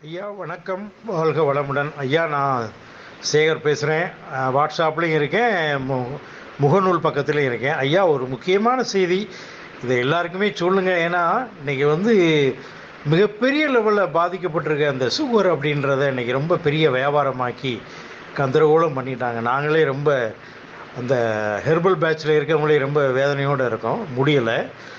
ஐயா வணக்கம், வாழ்க வளமுடன். ஐயா நான் சேகர் பேசுகிறேன். வாட்ஸ்அப்லேயும் இருக்கேன், முகநூல் பக்கத்துலேயும் இருக்கேன். ஐயா ஒரு முக்கியமான செய்தி, இதை எல்லாருக்குமே சொல்லுங்கள். ஏன்னா இன்றைக்கி மிகப்பெரிய லெவலில் பாதிக்கப்பட்டிருக்க அந்த சுகர் அப்படின்றத இன்றைக்கி ரொம்ப பெரிய வியாபாரமாக்கி கந்தரகோலம் பண்ணிட்டாங்க. நாங்களே ரொம்ப அந்த ஹெர்பல் பேட்சில் இருக்கவங்களே ரொம்ப வேதனையோடு இருக்கோம், முடியலை.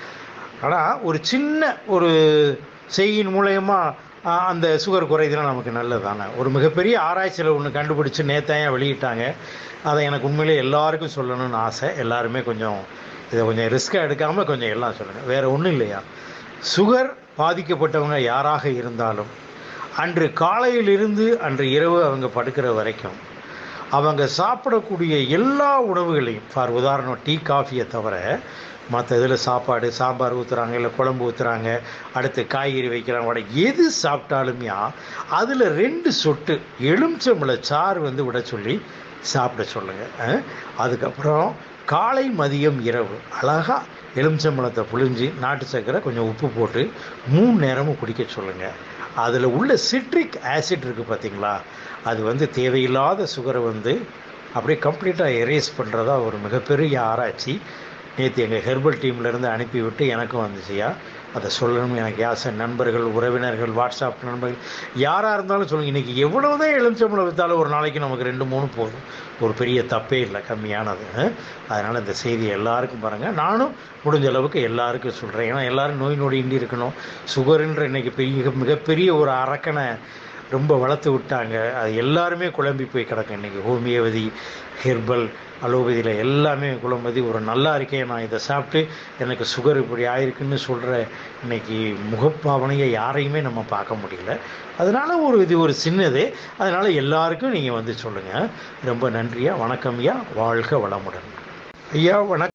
ஆனால் ஒரு சின்ன ஒரு செய்யின் மூலயமா அந்த சுகர் குறைதலாம் நமக்கு நல்லது தானே. ஒரு மிகப்பெரிய ஆராய்ச்சியில் ஒன்று கண்டுபிடிச்சி நேற்றையா வெளியிட்டாங்க. அதை எனக்கு உண்மையிலே எல்லாருக்கும் சொல்லணும்னு ஆசை. எல்லாருமே இதை கொஞ்சம் ரிஸ்க்காக எடுக்காமல் கொஞ்சம் எல்லாம் சொல்லுங்கள். வேறு ஒன்றும் இல்லையா, சுகர் பாதிக்கப்பட்டவங்க யாராக இருந்தாலும் அன்று காலையிலிருந்து அன்று இரவு அவங்க படுக்கிற வரைக்கும் அவங்க சாப்பிடக்கூடிய எல்லா உணவுகளையும், ஃபார் உதாரணம் டீ காஃபியை தவிர மற்ற இதில் சாப்பாடு சாம்பார் ஊற்றுறாங்க, இல்லை குழம்பு ஊற்றுறாங்க, அடுத்து காய்கறி வைக்கிறாங்க, வடை எது சாப்பிட்டாலுமே அதில் 2 சொட்டு எலுமிச்சம்பழ சாறு விட சொல்லி சாப்பிட சொல்லுங்கள். அதுக்கப்புறம் காலை மதியம் இரவு அழகாக எலுமிச்சம்பழத்தை புழிஞ்சு நாட்டு சர்க்கரை கொஞ்சம் உப்பு போட்டு 3 நேரமும் குடிக்க சொல்லுங்கள். அதில் உள்ள சிட்ரிக் ஆசிட் இருக்குது பார்த்தீங்களா, அது தேவையில்லாத சுகரை அப்படியே கம்ப்ளீட்டாக எரேஸ் பண்ணுறதா ஒரு மிகப்பெரிய ஆராய்ச்சி நேற்று எங்கள் ஹெர்பல் டீம்லேருந்து அனுப்பிவிட்டு எனக்கும் வந்துச்சுயா. அதை சொல்லணும் எனக்கு ஆசை. நண்பர்கள், உறவினர்கள், வாட்ஸ்அப் நண்பர்கள் யாராக இருந்தாலும் சொல்லுங்கள். இன்றைக்கி எவ்வளோதான் எலுமிச்சம்பழம் விற்றாலும் ஒரு நாளைக்கு நமக்கு 2-3 போதும், ஒரு பெரிய தப்பே இல்லை, கம்மியானது. அதனால் இந்த செய்தியை எல்லாருக்கும் பாருங்கள். நானும் முடிஞ்ச அளவுக்கு எல்லாருக்கும் சொல்கிறேன். ஏன்னா எல்லோரும் நோய் நொடியின்றி இருக்கணும். சுகருன்ற இன்றைக்கி மிகப்பெரிய ஒரு அரக்கனை ரொம்ப வளர்த்து விட்டாங்க. அது எல்லாருமே குழம்பி போய் கிடக்கும். இன்றைக்கி ஹோமியோபதி, ஹெர்பல், அலோபதியில் எல்லாமே குழம்பதி. ஒரு நல்லா இருக்கேன், நான் இதை சாப்பிட்டு எனக்கு சுகர் இப்படி ஆயிருக்குன்னு சொல்கிற இன்றைக்கி முகப்பாவனையை யாரையுமே நம்ம பார்க்க முடியல. அதனால் இது ஒரு சின்னது. அதனால் எல்லாருக்கும் நீங்கள் சொல்லுங்கள். ரொம்ப நன்றியா, வணக்கம் ஐயா, வாழ்க வளமுடன். ஐயா வணக்கம்.